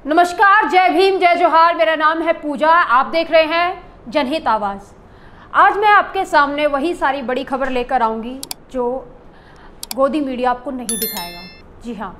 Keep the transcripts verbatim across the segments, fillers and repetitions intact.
नमस्कार, जय भीम, जय जोहार। मेरा नाम है पूजा, आप देख रहे हैं जनहित आवाज़। आज मैं आपके सामने वही सारी बड़ी खबर लेकर आऊँगी जो गोदी मीडिया आपको नहीं दिखाएगा। जी हाँ,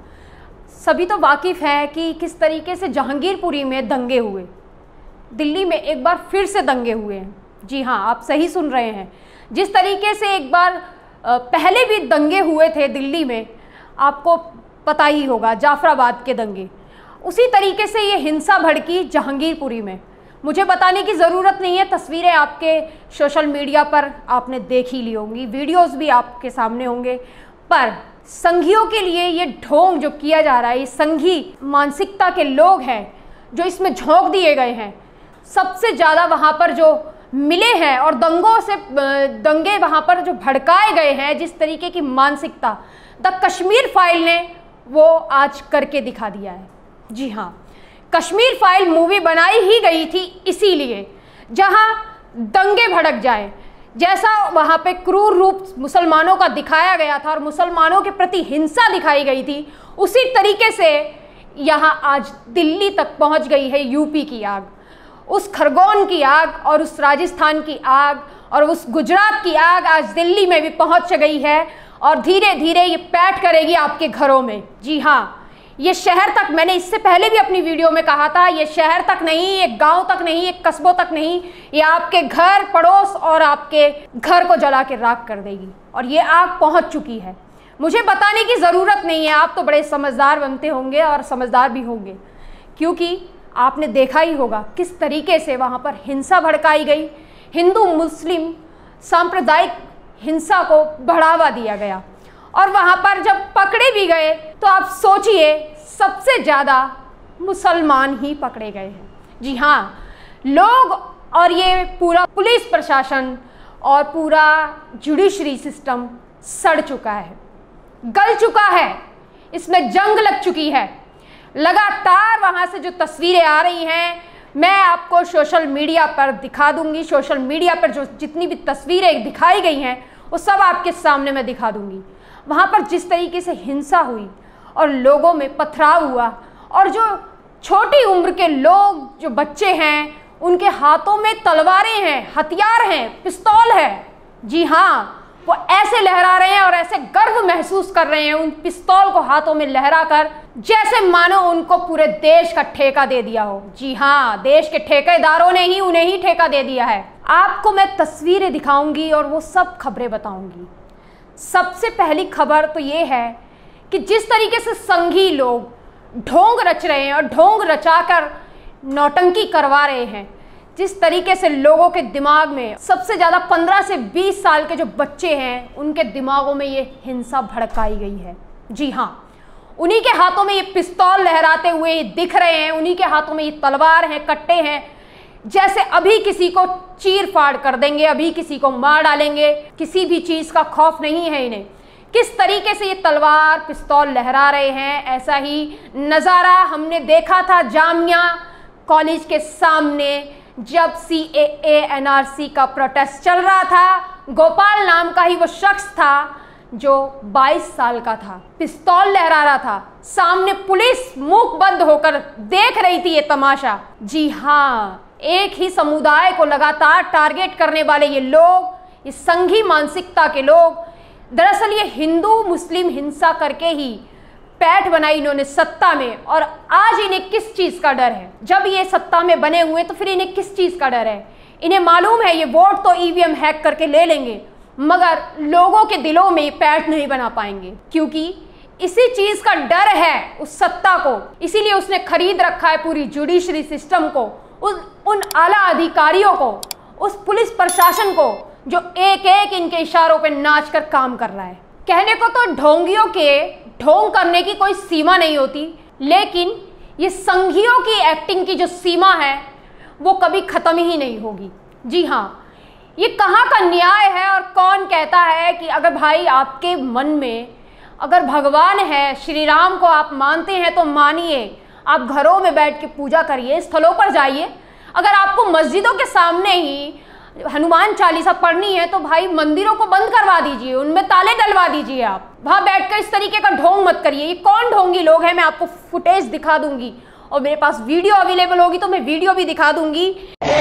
सभी तो वाकिफ़ हैं कि किस तरीके से जहांगीरपुरी में दंगे हुए, दिल्ली में एक बार फिर से दंगे हुए हैं। जी हाँ, आप सही सुन रहे हैं। जिस तरीके से एक बार पहले भी दंगे हुए थे दिल्ली में, आपको पता ही होगा, जाफराबाद के दंगे, उसी तरीके से ये हिंसा भड़की जहांगीरपुरी में। मुझे बताने की ज़रूरत नहीं है, तस्वीरें आपके सोशल मीडिया पर आपने देख ही ली होंगी, वीडियोस भी आपके सामने होंगे। पर संघियों के लिए ये ढोंग जो किया जा रहा है, ये संघी मानसिकता के लोग हैं जो इसमें झोंक दिए गए हैं। सबसे ज़्यादा वहाँ पर जो मिले हैं और दंगों से दंगे वहाँ पर जो भड़काए गए हैं, जिस तरीके की मानसिकता द कश्मीर फाइल ने वो आज करके दिखा दिया है। जी हाँ, कश्मीर फाइल मूवी बनाई ही गई थी इसीलिए, जहाँ दंगे भड़क जाए। जैसा वहाँ पे क्रूर रूप मुसलमानों का दिखाया गया था और मुसलमानों के प्रति हिंसा दिखाई गई थी, उसी तरीके से यहाँ आज दिल्ली तक पहुँच गई है यूपी की आग, उस खरगोन की आग और उस राजस्थान की आग और उस गुजरात की आग आज दिल्ली में भी पहुँच गई है और धीरे धीरे ये पैठ करेगी आपके घरों में। जी हाँ, ये शहर तक, मैंने इससे पहले भी अपनी वीडियो में कहा था, ये शहर तक नहीं, ये गांव तक नहीं, ये कस्बों तक नहीं, ये आपके घर, पड़ोस और आपके घर को जला के राख कर देगी। और ये आग पहुंच चुकी है। मुझे बताने की ज़रूरत नहीं है, आप तो बड़े समझदार बनते होंगे और समझदार भी होंगे, क्योंकि आपने देखा ही होगा किस तरीके से वहाँ पर हिंसा भड़काई गई। हिंदू मुस्लिम सांप्रदायिक हिंसा को बढ़ावा दिया गया और वहाँ पर जब पकड़े भी गए तो आप सोचिए, सबसे ज़्यादा मुसलमान ही पकड़े गए हैं। जी हाँ, लोग और ये पूरा पुलिस प्रशासन और पूरा जुडिशरी सिस्टम सड़ चुका है, गल चुका है, इसमें जंग लग चुकी है। लगातार वहाँ से जो तस्वीरें आ रही हैं, मैं आपको सोशल मीडिया पर दिखा दूंगी। सोशल मीडिया पर जो जितनी भी तस्वीरें दिखाई गई हैं वो सब आपके सामने मैं दिखा दूंगी। वहाँ पर जिस तरीके से हिंसा हुई और लोगों में पथराव हुआ और जो छोटी उम्र के लोग, जो बच्चे हैं, उनके हाथों में तलवारें हैं, हथियार हैं, पिस्तौल है। जी हाँ, वो ऐसे लहरा रहे हैं और ऐसे गर्व महसूस कर रहे हैं उन पिस्तौल को हाथों में लहरा कर, जैसे मानो उनको पूरे देश का ठेका दे दिया हो। जी हाँ, देश के ठेकेदारों ने ही उन्हें ही ठेका दे दिया है। आपको मैं तस्वीरें दिखाऊंगी और वो सब खबरें बताऊंगी। सबसे पहली खबर तो ये है कि जिस तरीके से संघी लोग ढोंग रच रहे हैं और ढोंग रचाकर नौटंकी करवा रहे हैं, जिस तरीके से लोगों के दिमाग में, सबसे ज़्यादा पंद्रह से बीस साल के जो बच्चे हैं, उनके दिमागों में ये हिंसा भड़काई गई है। जी हाँ, उन्हीं के हाथों में ये पिस्तौल लहराते हुए दिख रहे हैं, उन्हीं के हाथों में ये तलवार हैं, कट्टे हैं, जैसे अभी किसी को चीर फाड़ कर देंगे, अभी किसी को मार डालेंगे। किसी भी चीज़ का खौफ नहीं है इन्हें। किस तरीके से ये तलवार पिस्तौल लहरा रहे हैं, ऐसा ही नज़ारा हमने देखा था जामिया कॉलेज के सामने जब सी ए ए एन आर सी का प्रोटेस्ट चल रहा था। गोपाल नाम का ही वो शख्स था जो बाईस साल का था, पिस्तौल लहरा रहा था, सामने पुलिस मुख बंद होकर देख रही थी ये तमाशा। जी हाँ, एक ही समुदाय को लगातार टारगेट करने वाले ये लोग, ये संघी मानसिकता के लोग, दरअसल ये हिंदू मुस्लिम हिंसा करके ही पैठ बनाई इन्होंने सत्ता में। और आज इन्हें किस चीज़ का डर है? जब ये सत्ता में बने हुए तो फिर इन्हें किस चीज़ का डर है? इन्हें मालूम है ये वोट तो ई वी एम हैक करके ले लेंगे, मगर लोगों के दिलों में पैठ नहीं बना पाएंगे, क्योंकि इसी चीज़ का डर है उस सत्ता को। इसीलिए उसने खरीद रखा है पूरी जुडिशरी सिस्टम को, उन उन आला अधिकारियों को, उस पुलिस प्रशासन को जो एक एक इनके इशारों पे नाच कर काम कर रहा है। कहने को तो ढोंगियों के ढोंग करने की कोई सीमा नहीं होती, लेकिन ये संघियों की एक्टिंग की जो सीमा है वो कभी ख़त्म ही नहीं होगी। जी हाँ, ये कहाँ का न्याय है और कौन कहता है कि अगर भाई आपके मन में अगर भगवान है, श्री राम को आप मानते हैं तो मानिए, आप घरों में बैठ के पूजा करिए, स्थलों पर जाइए। अगर आपको मस्जिदों के सामने ही हनुमान चालीसा पढ़नी है तो भाई मंदिरों को बंद करवा दीजिए, उनमें ताले डलवा दीजिए। आप वहाँ बैठकर इस तरीके का ढोंग मत करिए। ये कौन ढोंगी लोग हैं, मैं आपको फुटेज दिखा दूंगी और मेरे पास वीडियो अवेलेबल होगी तो मैं वीडियो भी दिखा दूंगी।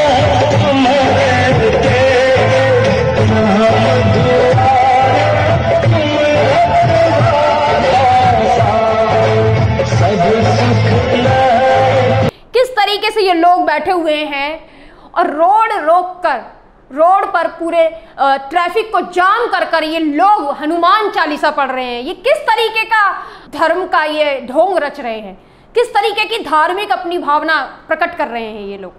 किस तरीके से ये लोग बैठे हुए हैं और रोड रोक कर, रोड पर पूरे ट्रैफिक को जाम कर कर ये लोग हनुमान चालीसा पढ़ रहे हैं। ये किस तरीके का धर्म का ये ढोंग रच रहे हैं, किस तरीके की धार्मिक अपनी भावना प्रकट कर रहे हैं ये लोग।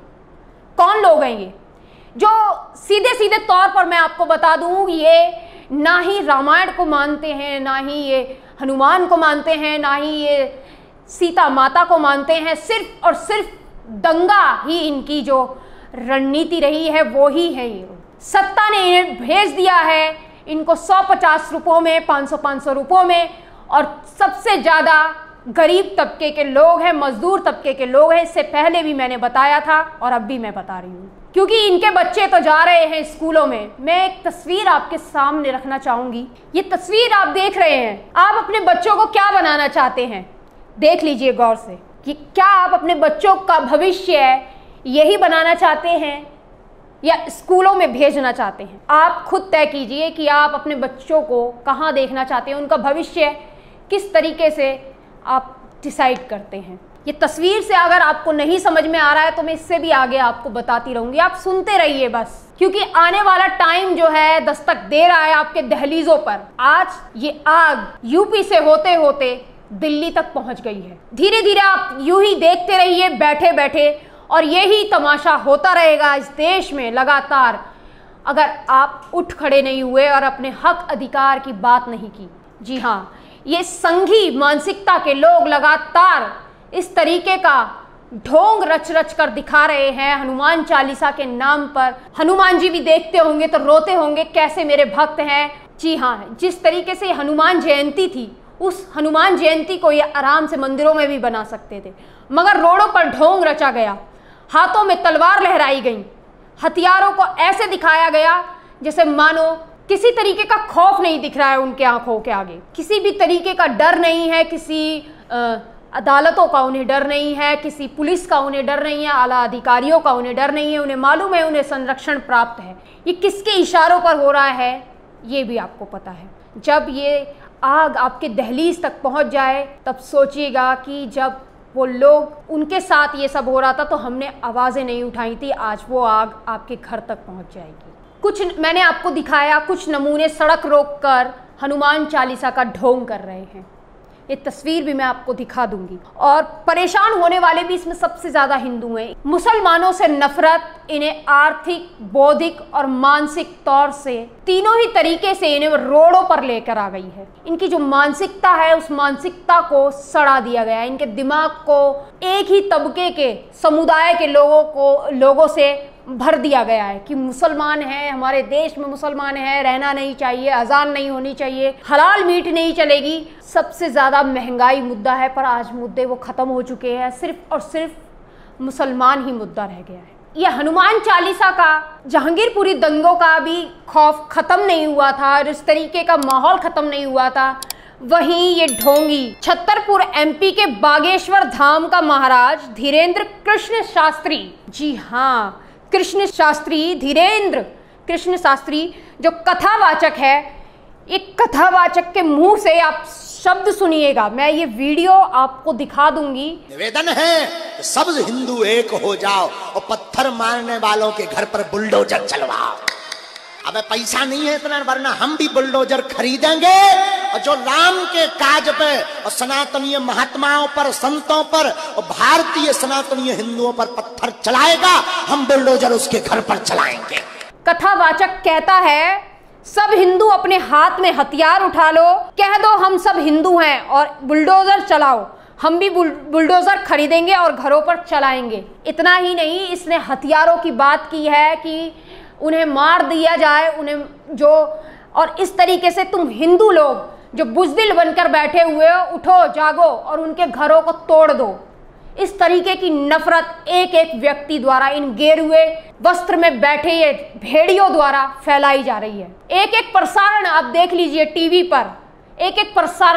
कौन लोग हैं ये जो सीधे सीधे तौर पर मैं आपको बता दूं, ये ना ही रामायण को मानते हैं, ना ही ये हनुमान को मानते हैं, ना ही ये सीता माता को मानते हैं। सिर्फ और सिर्फ दंगा ही इनकी जो रणनीति रही है वो ही है। ये सत्ता ने इन्हें भेज दिया है इनको सौ पचास रुपयों में, पाँच सौ पाँच सौ रुपयों में, और सबसे ज़्यादा गरीब तबके के लोग हैं, मजदूर तबके के लोग हैं। इससे पहले भी मैंने बताया था और अब भी मैं बता रही हूँ, क्योंकि इनके बच्चे तो जा रहे हैं स्कूलों में। मैं एक तस्वीर आपके सामने रखना चाहूँगी। ये तस्वीर आप देख रहे हैं, आप अपने बच्चों को क्या बनाना चाहते हैं देख लीजिए गौर से कि क्या आप अपने बच्चों का भविष्य यही बनाना चाहते हैं या स्कूलों में भेजना चाहते हैं। आप खुद तय कीजिए कि आप अपने बच्चों को कहाँ देखना चाहते हैं, उनका भविष्य किस तरीके से आप डिसाइड करते हैं। ये तस्वीर से अगर आपको नहीं समझ में आ रहा है तो मैं इससे भी आगे आपको बताती रहूंगी, आप सुनते रहिए बस, क्योंकि आने वाला टाइम जो है दस्तक दे रहा है आपके दहलीजों पर। आज ये आग यूपी से होते होते दिल्ली तक पहुंच गई है। धीरे धीरे आप यूं ही देखते रहिए बैठे बैठे, और यही तमाशा होता रहेगा इस देश में लगातार, अगर आप उठ खड़े नहीं हुए और अपने हक अधिकार की बात नहीं की। जी हाँ, ये संघी मानसिकता के लोग लगातार इस तरीके का ढोंग रच रच कर दिखा रहे हैं हनुमान चालीसा के नाम पर। हनुमान जी भी देखते होंगे तो रोते होंगे, कैसे मेरे भक्त हैं। जी हाँ, जिस तरीके से हनुमान जयंती थी, उस हनुमान जयंती को ये आराम से मंदिरों में भी बना सकते थे, मगर रोडों पर ढोंग रचा गया, हाथों में तलवार लहराई गई, हथियारों को ऐसे दिखाया गया जैसे मानो किसी तरीके का खौफ नहीं दिख रहा है उनके आंखों के आगे, किसी भी तरीके का डर नहीं है, किसी आ, अदालतों का उन्हें डर नहीं है, किसी पुलिस का उन्हें डर नहीं है, आला अधिकारियों का उन्हें डर नहीं है। उन्हें मालूम है उन्हें संरक्षण प्राप्त है। ये किसके इशारों पर हो रहा है ये भी आपको पता है। जब ये आग आपके दहलीज तक पहुंच जाए तब सोचिएगा कि जब वो लोग, उनके साथ ये सब हो रहा था तो हमने आवाज़ें नहीं उठाई थी, आज वो आग आपके घर तक पहुंच जाएगी। कुछ मैंने आपको दिखाया, कुछ नमूने सड़क रोककर हनुमान चालीसा का ढोंग कर रहे हैं। ये तस्वीर भी मैं आपको दिखा दूंगी। और परेशान होने वाले भी इसमें सबसे ज़्यादा हिंदू हैं। मुसलमानों से नफरत इन्हें आर्थिक, बौद्धिक और मानसिक तौर से, तीनों ही तरीके से इन्हें रोडों पर लेकर आ गई है। इनकी जो मानसिकता है उस मानसिकता को सड़ा दिया गया है। इनके दिमाग को एक ही तबके के, समुदाय के लोगों को लोगों से भर दिया गया है कि मुसलमान हैं, हमारे देश में मुसलमान हैं, रहना नहीं चाहिए, अजान नहीं होनी चाहिए, हलाल मीट नहीं चलेगी। सबसे ज़्यादा महंगाई मुद्दा है, पर आज मुद्दे वो ख़त्म हो चुके हैं। सिर्फ और सिर्फ मुसलमान ही मुद्दा रह गया है। यह हनुमान चालीसा का, जहांगीरपुरी दंगों का भी खौफ ख़त्म नहीं हुआ था और इस तरीके का माहौल ख़त्म नहीं हुआ था। वहीं ये ढोंगी छतरपुर एमपी के बागेश्वर धाम का महाराज धीरेन्द्र कृष्ण शास्त्री, जी हाँ, कृष्ण शास्त्री, धीरेन्द्र कृष्ण शास्त्री जो कथावाचक है, एक कथावाचक के मुंह से आप शब्द सुनिएगा। मैं ये वीडियो आपको दिखा दूंगी। निवेदन है सब हिंदू एक हो जाओ और पत्थर मारने वालों के घर पर बुलडोजर चलवाओ। अब पैसा नहीं है इतना, वरना हम भी बुलडोजर खरीदेंगे और जो राम के काज पे और सनातनीय महात्माओं पर, संतों पर और भारतीय सनातनीय हिंदुओं पर पत्थर चलाएगा, हम बुलडोजर उसके घर पर चलाएंगे। कथावाचक कहता है सब हिंदू अपने हाथ में हथियार उठा लो, कह दो हम सब हिंदू हैं और बुलडोजर चलाओ, हम भी बुल, बुलडोजर खरीदेंगे और घरों पर चलाएंगे। इतना ही नहीं, इसने हथियारों की बात की है कि उन्हें मार दिया जाए, उन्हें जो, और इस तरीके से तुम हिंदू लोग जो बुजदिल बनकर बैठे हुए हो, उठो जागो और उनके घरों को तोड़ दो। इस तरीके की नफरत एक एक व्यक्ति द्वारा, इन गेरुए वस्त्र में बैठे ये भेड़ियों द्वारा फैलाई जा रही है। एक एक प्रसारण आप देख लीजिए टीवी पर, एक एक प्रसारण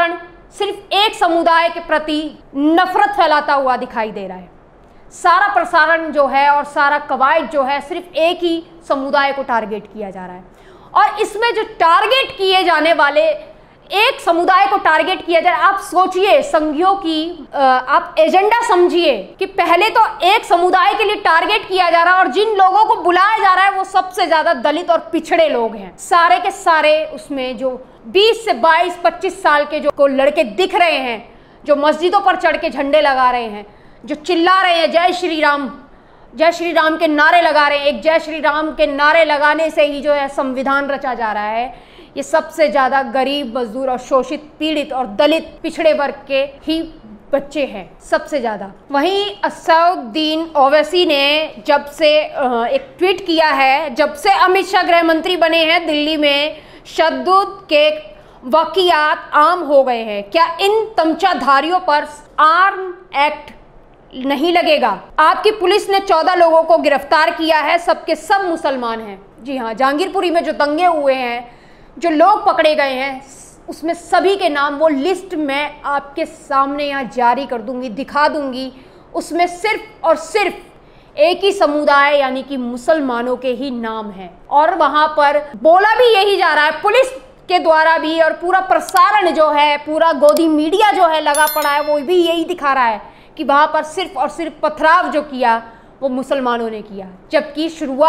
सिर्फ एक समुदाय के प्रति नफरत फैलाता हुआ दिखाई दे रहा है। सारा प्रसारण जो है और सारा कवायद जो है सिर्फ एक ही समुदाय को टारगेट किया जा रहा है। और इसमें जो टारगेट किए जाने वाले एक समुदाय को टारगेट किया जा रहा है, आप सोचिए संघियों की आप एजेंडा समझिए कि पहले तो एक समुदाय के लिए टारगेट किया जा रहा है और जिन लोगों को बुलाया जा रहा है वो सबसे ज्यादा दलित और पिछड़े लोग हैं। सारे के सारे उसमें जो बीस से बाईस पच्चीस साल के जो को लड़के दिख रहे हैं, जो मस्जिदों पर चढ़ के झंडे लगा रहे हैं, जो चिल्ला रहे हैं जय श्री राम जय श्री राम के नारे लगा रहे हैं। एक जय श्री राम के नारे लगाने से ही जो है संविधान रचा जा रहा है। ये सबसे ज़्यादा गरीब, मजदूर और शोषित, पीड़ित और दलित पिछड़े वर्ग के ही बच्चे हैं सबसे ज़्यादा। वहीं असदुद्दीन ओवैसी ने जब से एक ट्वीट किया है, जब से अमित शाह गृह मंत्री बने हैं, दिल्ली में तशद्दुद के वाक़ियात आम हो गए हैं। क्या इन तमचाधारियों पर आर्म एक्ट नहीं लगेगा? आपकी पुलिस ने चौदह लोगों को गिरफ्तार किया है, सबके सब मुसलमान हैं। जी हाँ, जहांगीरपुरी में जो दंगे हुए हैं, जो लोग पकड़े गए हैं, उसमें सभी के नाम, वो लिस्ट मैं आपके सामने यहाँ जारी कर दूंगी, दिखा दूंगी। उसमें सिर्फ और सिर्फ एक ही समुदाय यानी कि मुसलमानों के ही नाम हैं। और वहाँ पर बोला भी यही जा रहा है पुलिस के द्वारा भी, और पूरा प्रसारण जो है, पूरा गोदी मीडिया जो है लगा पड़ा है, वो भी यही दिखा रहा है कि वहाँ पर सिर्फ और सिर्फ पथराव जो किया वो मुसलमानों ने किया, जबकि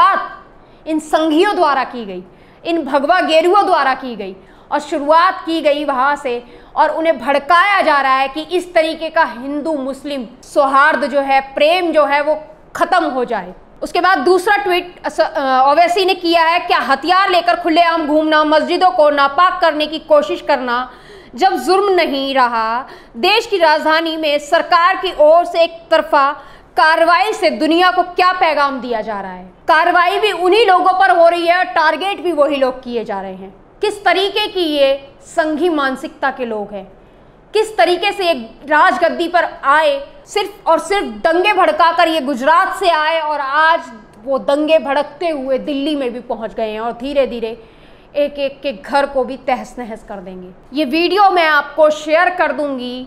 शुरुआत इन संघियों द्वारा की गई, इन भगवा गेरुओं द्वारा की गई और शुरुआत की गई वहाँ से। और उन्हें भड़काया जा रहा है कि इस तरीके का हिंदू मुस्लिम सौहार्द जो है, प्रेम जो है, वो ख़त्म हो जाए। उसके बाद दूसरा ट्वीट ओवैसी ने किया है, क्या हथियार लेकर खुलेआम घूमना, मस्जिदों को नापाक करने की कोशिश करना जब जुर्म नहीं रहा? देश की राजधानी में सरकार की ओर से एक तरफा कार्रवाई से दुनिया को क्या पैगाम दिया जा रहा है? कार्रवाई भी उन्हीं लोगों पर हो रही है, टारगेट भी वही लोग किए जा रहे हैं। किस तरीके की ये संघी मानसिकता के लोग हैं, किस तरीके से एक राजगद्दी पर आए, सिर्फ और सिर्फ दंगे भड़काकर ये गुजरात से आए और आज वो दंगे भड़कते हुए दिल्ली में भी पहुंच गए हैं और धीरे धीरे एक एक के घर को भी तहस नहस कर देंगे। ये वीडियो मैं आपको शेयर कर दूंगी।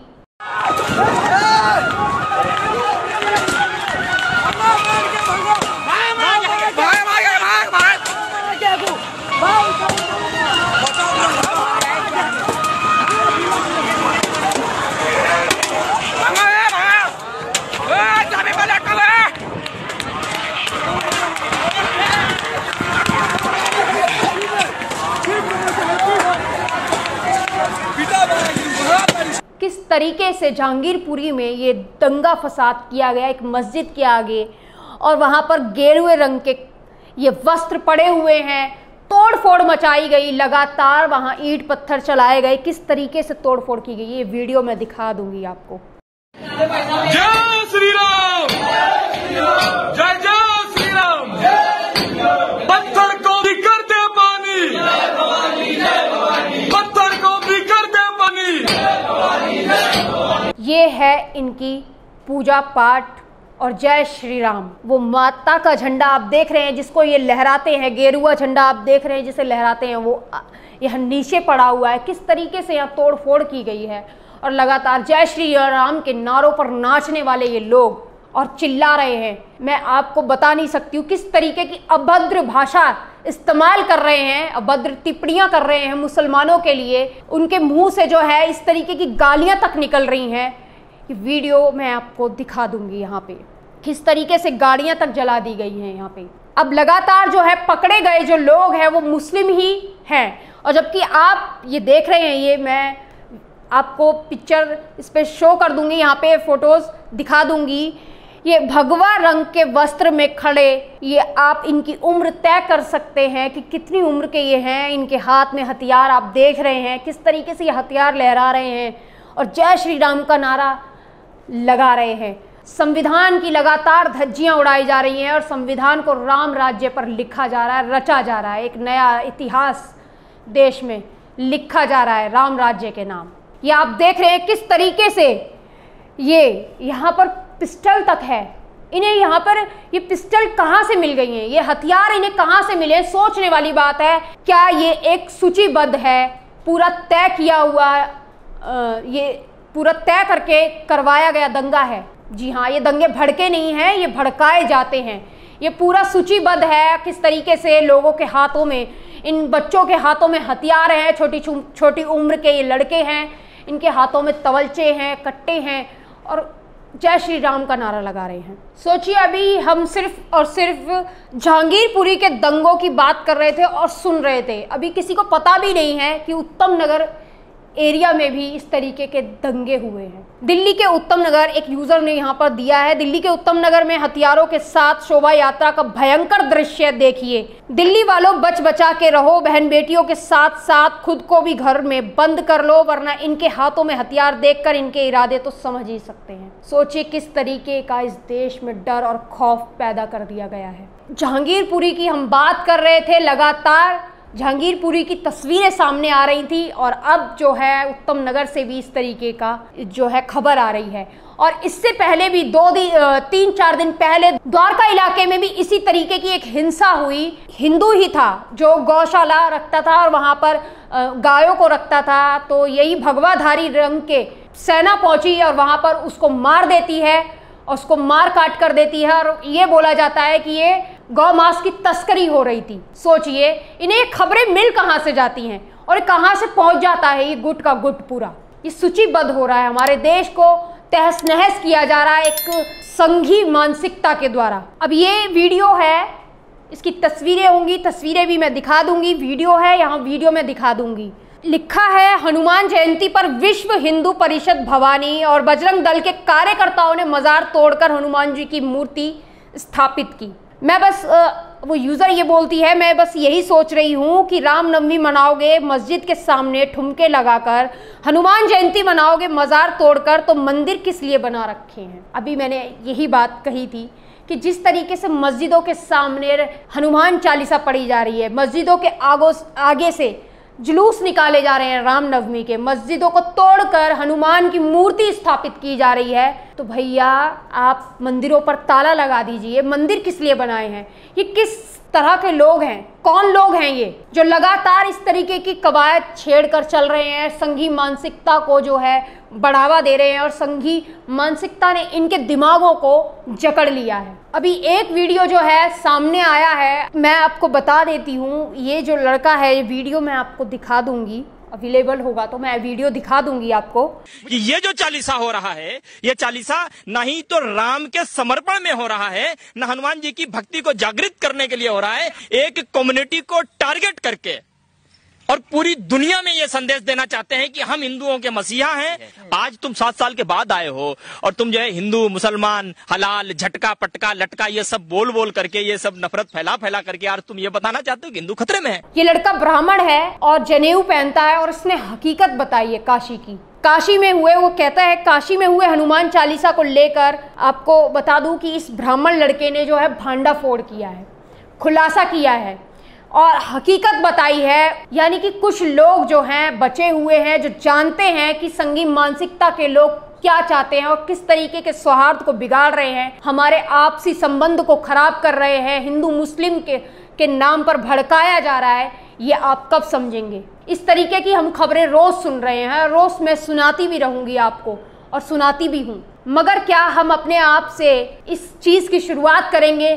किस तरीके से जहांगीरपुरी में ये दंगा फसाद किया गया एक मस्जिद के आगे, और वहाँ पर गेरुए रंग के ये वस्त्र पड़े हुए हैं, तोड़ फोड़ मचाई गई, लगातार वहाँ ईंट पत्थर चलाए गए। किस तरीके से तोड़ फोड़ की गई ये वीडियो मैं दिखा दूंगी आपको। जय श्री राम, जय जय श्री राम। पत्थर को भी कर दे पानी, पत्थर को भी कर दे पानी। ये है इनकी पूजा पाठ और जय श्री राम। वो माता का झंडा आप देख रहे हैं जिसको ये लहराते हैं, गेरुआ झंडा आप देख रहे हैं जिसे लहराते हैं, वो यहाँ नीचे पड़ा हुआ है। किस तरीके से यहाँ तोड़ फोड़ की गई है और लगातार जय श्री राम के नारों पर नाचने वाले ये लोग और चिल्ला रहे हैं। मैं आपको बता नहीं सकती हूँ किस तरीके की अभद्र भाषा इस्तेमाल कर रहे हैं, अभद्र टिप्पणियां कर रहे हैं मुसलमानों के लिए। उनके मुंह से जो है इस तरीके की गालियां तक निकल रही हैं। ये वीडियो मैं आपको दिखा दूंगी यहाँ पे, किस तरीके से गाड़ियां तक जला दी गई हैं यहाँ पे। अब लगातार जो है पकड़े गए जो लोग हैं वो मुस्लिम ही हैं, और जबकि आप ये देख रहे हैं, ये मैं आपको पिक्चर इस पर शो कर दूंगी, यहाँ पे फोटोज दिखा दूंगी। ये भगवा रंग के वस्त्र में खड़े, ये आप इनकी उम्र तय कर सकते हैं कि कितनी उम्र के ये हैं। इनके हाथ में हथियार आप देख रहे हैं, किस तरीके से ये हथियार लहरा रहे हैं और जय श्री राम का नारा लगा रहे हैं। संविधान की लगातार धज्जियां उड़ाई जा रही हैं और संविधान को राम राज्य पर लिखा जा रहा है, रचा जा रहा है। एक नया इतिहास देश में लिखा जा रहा है राम राज्य के नाम। ये आप देख रहे हैं किस तरीके से ये यहाँ पर पिस्टल तक है। इन्हें यहाँ पर ये पिस्टल कहाँ से मिल गई हैं, ये हथियार इन्हें कहाँ से मिले? सोचने वाली बात है। क्या ये एक सूचीबद्ध है, पूरा तय किया हुआ ये पूरा तय करके करवाया गया दंगा है। जी हाँ, ये दंगे भड़के नहीं हैं, ये भड़काए जाते हैं। ये पूरा सूचीबद्ध है किस तरीके से लोगों के हाथों में, इन बच्चों के हाथों में हथियार हैं, छोटी छोटी उम्र के ये लड़के हैं, इनके हाथों में तवलचे हैं, कट्टे हैं और जय श्री राम का नारा लगा रहे हैं। सोचिए, अभी हम सिर्फ और सिर्फ जहांगीरपुरी के दंगों की बात कर रहे थे और सुन रहे थे। अभी किसी को पता भी नहीं है कि उत्तम नगर एरिया में भी इस तरीके के दंगे हुए हैं। दिल्ली के उत्तम नगर, एक यूजर ने यहाँ पर दिया है, दिल्ली के उत्तम नगर में हथियारों के साथ शोभा यात्रा का भयंकर दृश्य देखिए। दिल्ली वालों, बच बचा के रहो, बहन बेटियों के साथ साथ खुद को भी घर में बंद कर लो, वरना इनके हाथों में हथियार देखकर इनके इरादे तो समझ ही सकते हैं। सोचिए किस तरीके का इस देश में डर और खौफ पैदा कर दिया गया है। जहांगीरपुरी की हम बात कर रहे थे, लगातार जहांगीरपुरी की तस्वीरें सामने आ रही थी और अब जो है उत्तम नगर से भी इस तरीके का जो है खबर आ रही है। और इससे पहले भी दो दिन तीन चार दिन पहले द्वारका इलाके में भी इसी तरीके की एक हिंसा हुई। हिंदू ही था जो गौशाला रखता था और वहां पर गायों को रखता था, तो यही भगवाधारी रंग के सेना पहुंची और वहां पर उसको मार देती है, उसको मार काट कर देती है और ये बोला जाता है कि ये गौ मांस की तस्करी हो रही थी। सोचिए, इन्हें खबरें मिल कहां से जाती हैं और कहां से पहुंच जाता है ये गुट का गुट पूरा। ये सूचीबद्ध हो रहा है, हमारे देश को तहस नहस किया जा रहा है एक संघी मानसिकता के द्वारा। अब ये वीडियो है, इसकी तस्वीरें होंगी, तस्वीरें भी मैं दिखा दूंगी, वीडियो है यहाँ, वीडियो में दिखा दूंगी। लिखा है, हनुमान जयंती पर विश्व हिंदू परिषद भवानी और बजरंग दल के कार्यकर्ताओं ने मजार तोड़कर हनुमान जी की मूर्ति स्थापित की। मैं बस वो यूजर ये बोलती है, मैं बस यही सोच रही हूँ कि रामनवमी मनाओगे मस्जिद के सामने ठुमके लगाकर, हनुमान जयंती मनाओगे मजार तोड़कर, तो मंदिर किस लिए बना रखे हैं। अभी मैंने यही बात कही थी कि जिस तरीके से मस्जिदों के सामने हनुमान चालीसा पढ़ी जा रही है, मस्जिदों के आगो आगे से जुलूस निकाले जा रहे हैं रामनवमी के, मस्जिदों को तोड़कर हनुमान की मूर्ति स्थापित की जा रही है, तो भैया आप मंदिरों पर ताला लगा दीजिए। मंदिर किस लिए बनाए हैं? ये किस तरह के लोग हैं? कौन लोग हैं ये जो लगातार इस तरीके की कवायद छेड़ कर चल रहे हैं, संघी मानसिकता को जो है बढ़ावा दे रहे हैं और संघी मानसिकता ने इनके दिमागों को जकड़ लिया है। अभी एक वीडियो जो है सामने आया है, मैं आपको बता देती हूँ। ये जो लड़का है, ये वीडियो मैं आपको दिखा दूंगी, अवेलेबल होगा तो मैं वीडियो दिखा दूंगी आपको। ये जो चालीसा हो रहा है, ये चालीसा नहीं तो राम के समर्पण में हो रहा है, न हनुमान जी की भक्ति को जागृत करने के लिए हो रहा है, एक कम्युनिटी को टारगेट करके और पूरी दुनिया में ये संदेश देना चाहते हैं कि हम हिंदुओं के मसीहा हैं। आज तुम सात साल के बाद आए हो और तुम जो है हिंदू मुसलमान हलाल झटका पटका लटका ये सब बोल बोल करके, ये सब नफरत फैला फैला करके यार तुम ये बताना चाहते हो कि हिंदू खतरे में है। ये लड़का ब्राह्मण है और जनेऊ पहनता है और इसने हकीकत बताई है काशी की। काशी में हुए, वो कहता है काशी में हुए हनुमान चालीसा को लेकर आपको बता दूं कि इस ब्राह्मण लड़के ने जो है भांडाफोड़ किया है, खुलासा किया है और हकीकत बताई है। यानी कि कुछ लोग जो हैं बचे हुए हैं, जो जानते हैं कि संघी मानसिकता के लोग क्या चाहते हैं और किस तरीके के सौहार्द को बिगाड़ रहे हैं, हमारे आपसी संबंध को खराब कर रहे हैं, हिंदू मुस्लिम के के नाम पर भड़काया जा रहा है। ये आप कब समझेंगे? इस तरीके की हम खबरें रोज सुन रहे हैं, रोज मैं सुनाती भी रहूंगी आपको और सुनाती भी हूँ, मगर क्या हम अपने आप से इस चीज की शुरुआत करेंगे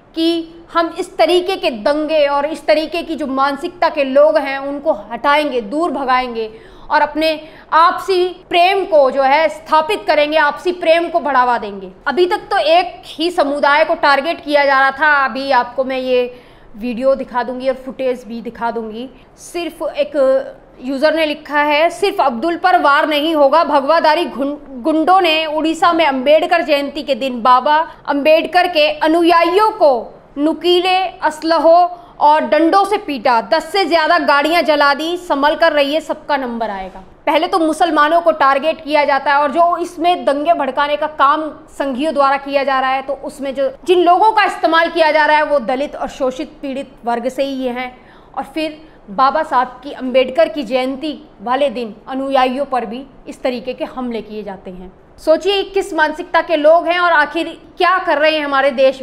कि हम इस तरीके के दंगे और इस तरीके की जो मानसिकता के लोग हैं उनको हटाएंगे, दूर भगाएंगे और अपने आपसी प्रेम को जो है स्थापित करेंगे, आपसी प्रेम को बढ़ावा देंगे। अभी तक तो एक ही समुदाय को टारगेट किया जा रहा था। अभी आपको मैं ये वीडियो दिखा दूंगी और फुटेज भी दिखा दूंगी। सिर्फ एक यूजर ने लिखा है, सिर्फ अब्दुल पर वार नहीं होगा, भगवाधारी गुंडों ने उड़ीसा में अंबेडकर जयंती के दिन बाबा अंबेडकर के अनुयायियों को नुकीले असलहों और डंडों से पीटा, दस से ज्यादा गाड़ियां जला दी, संभल कर रहिए सबका नंबर आएगा। पहले तो मुसलमानों को टारगेट किया जाता है और जो इसमें दंगे भड़काने का काम संघियों द्वारा किया जा रहा है, तो उसमें जो जिन लोगों का इस्तेमाल किया जा रहा है वो दलित और शोषित पीड़ित वर्ग से ही हैं। और फिर बाबा साहब की अंबेडकर की जयंती वाले दिन अनुयायियों पर भी इस तरीके के हमले किए जाते हैं। सोचिए किस मानसिकता के लोग हैं और आखिर क्या कर रहे हैं हमारे देश में।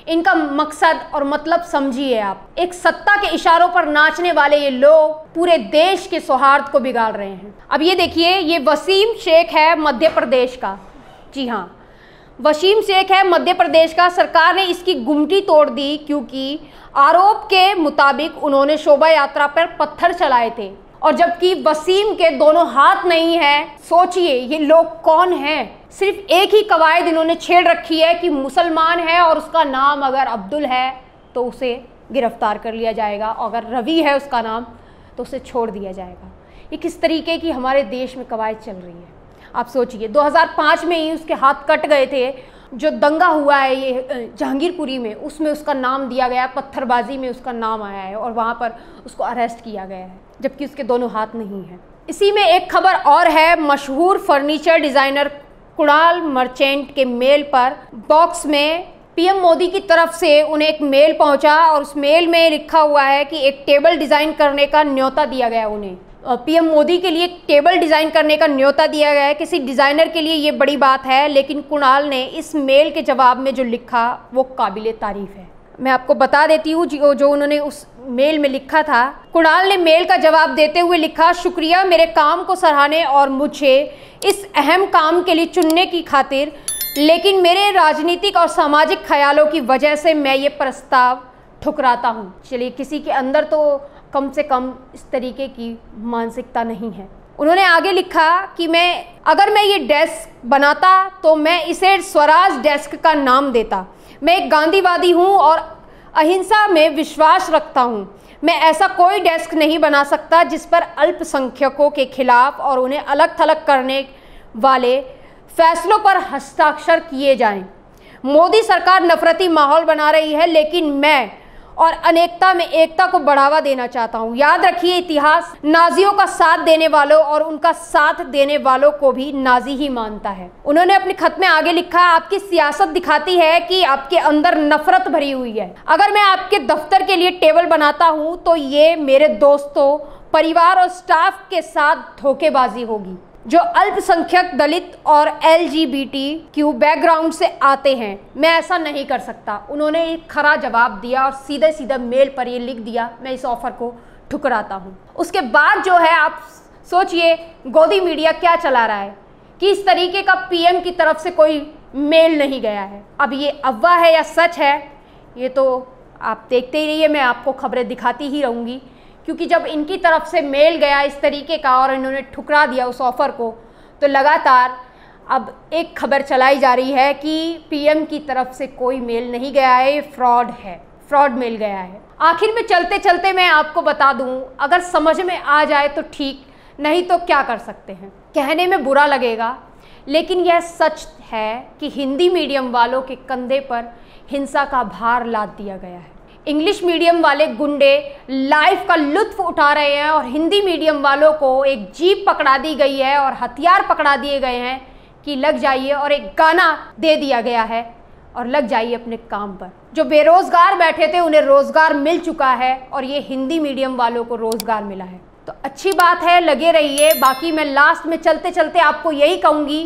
इनका मकसद और मतलब समझिए आप। एक सत्ता के इशारों पर नाचने वाले ये लोग पूरे देश के सौहार्द को बिगाड़ रहे हैं। अब ये देखिए, ये वसीम शेख है मध्य प्रदेश का। जी हाँ, वसीम शेख है मध्य प्रदेश का। सरकार ने इसकी गुमटी तोड़ दी क्योंकि आरोप के मुताबिक उन्होंने शोभा यात्रा पर पत्थर चलाए थे, और जबकि वसीम के दोनों हाथ नहीं है। सोचिए ये लोग कौन हैं? सिर्फ एक ही कवायद इन्होंने छेड़ रखी है कि मुसलमान है और उसका नाम अगर अब्दुल है तो उसे गिरफ्तार कर लिया जाएगा, और अगर रवि है उसका नाम तो उसे छोड़ दिया जाएगा। ये किस तरीके की हमारे देश में कवायद चल रही है आप सोचिए। दो हज़ार पाँच में ही उसके हाथ कट गए थे। जो दंगा हुआ है ये जहांगीरपुरी में, उसमें उसका नाम दिया गया, पत्थरबाजी में उसका नाम आया है और वहाँ पर उसको अरेस्ट किया गया है, जबकि उसके दोनों हाथ नहीं हैं। इसी में एक खबर और है, मशहूर फर्नीचर डिज़ाइनर कुणाल मर्चेंट के मेल पर बॉक्स में पीएम मोदी की तरफ से उन्हें एक मेल पहुंचा, और उस मेल में लिखा हुआ है कि एक टेबल डिज़ाइन करने का न्योता दिया गया उन्हें। पीएम मोदी के लिए टेबल डिज़ाइन करने का न्योता दिया गया है। किसी डिज़ाइनर के लिए ये बड़ी बात है, लेकिन कुणाल ने इस मेल के जवाब में जो लिखा वो काबिले तारीफ़ है। मैं आपको बता देती हूँ जो जो उन्होंने उस मेल में लिखा था। कुणाल ने मेल का जवाब देते हुए लिखा, शुक्रिया मेरे काम को सराहने और मुझे इस अहम काम के लिए चुनने की खातिर, लेकिन मेरे राजनीतिक और सामाजिक ख्यालों की वजह से मैं ये प्रस्ताव ठुकराता हूँ। चलिए, किसी के अंदर तो कम से कम इस तरीके की मानसिकता नहीं है। उन्होंने आगे लिखा कि मैं अगर मैं ये डेस्क बनाता तो मैं इसे स्वराज डेस्क का नाम देता। मैं एक गांधीवादी हूँ और अहिंसा में विश्वास रखता हूँ। मैं ऐसा कोई डेस्क नहीं बना सकता जिस पर अल्पसंख्यकों के खिलाफ और उन्हें अलग थलग करने वाले फैसलों पर हस्ताक्षर किए जाएं। मोदी सरकार नफरती माहौल बना रही है, लेकिन मैं और अनेकता में एकता को बढ़ावा देना चाहता हूँ। याद रखिए, इतिहास नाजियों का साथ देने वालों और उनका साथ देने वालों को भी नाजी ही मानता है। उन्होंने अपने खत में आगे लिखा, आपकी सियासत दिखाती है कि आपके अंदर नफरत भरी हुई है। अगर मैं आपके दफ्तर के लिए टेबल बनाता हूँ तो ये मेरे दोस्तों, परिवार और स्टाफ के साथ धोखेबाजी होगी जो अल्पसंख्यक, दलित और L G B T Q background से आते हैं। मैं ऐसा नहीं कर सकता। उन्होंने एक खरा जवाब दिया और सीधे सीधे मेल पर ये लिख दिया, मैं इस ऑफर को ठुकराता हूँ। उसके बाद जो है, आप सोचिए गोदी मीडिया क्या चला रहा है कि इस तरीके का पीएम की तरफ से कोई मेल नहीं गया है। अब ये अफवाह है या सच है, ये तो आप देखते ही रहिए, मैं आपको खबरें दिखाती ही रहूँगी, क्योंकि जब इनकी तरफ से मेल गया इस तरीके का और इन्होंने ठुकरा दिया उस ऑफ़र को, तो लगातार अब एक खबर चलाई जा रही है कि पीएम की तरफ से कोई मेल नहीं गया है, ये फ्रॉड है, फ्रॉड मेल गया है। आखिर में चलते चलते मैं आपको बता दूं, अगर समझ में आ जाए तो ठीक, नहीं तो क्या कर सकते हैं। कहने में बुरा लगेगा, लेकिन यह सच है कि हिंदी मीडियम वालों के कंधे पर हिंसा का भार लाद दिया गया है। इंग्लिश मीडियम वाले गुंडे लाइफ का लुत्फ उठा रहे हैं और हिंदी मीडियम वालों को एक जीप पकड़ा दी गई है और हथियार पकड़ा दिए गए हैं कि लग जाइए, और एक गाना दे दिया गया है और लग जाइए अपने काम पर। जो बेरोजगार बैठे थे उन्हें रोजगार मिल चुका है और ये हिंदी मीडियम वालों को रोजगार मिला है, तो अच्छी बात है, लगे रहिए। बाकी मैं लास्ट में चलते चलते आपको यही कहूँगी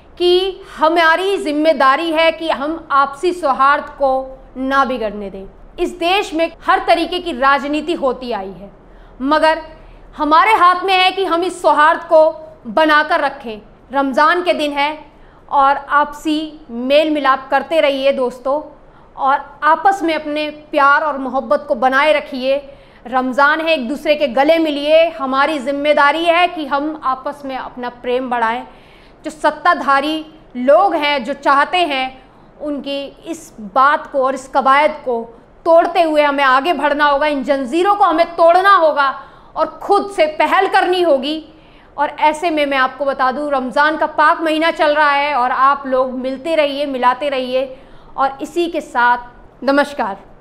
कि हमारी जिम्मेदारी है कि हम आपसी सौहार्द को ना बिगड़ने दें। इस देश में हर तरीके की राजनीति होती आई है, मगर हमारे हाथ में है कि हम इस सौहार्द को बनाकर रखें। रमज़ान के दिन है और आपसी मेल मिलाप करते रहिए दोस्तों, और आपस में अपने प्यार और मोहब्बत को बनाए रखिए। रमज़ान है, एक दूसरे के गले मिलिए। हमारी जिम्मेदारी है कि हम आपस में अपना प्रेम बढ़ाएं। जो सत्ताधारी लोग हैं, जो चाहते हैं, उनकी इस बात को और इस कवायद को तोड़ते हुए हमें आगे बढ़ना होगा। इन जंजीरों को हमें तोड़ना होगा और खुद से पहल करनी होगी। और ऐसे में मैं आपको बता दूं, रमज़ान का पाक महीना चल रहा है और आप लोग मिलते रहिए, मिलाते रहिए। और इसी के साथ नमस्कार।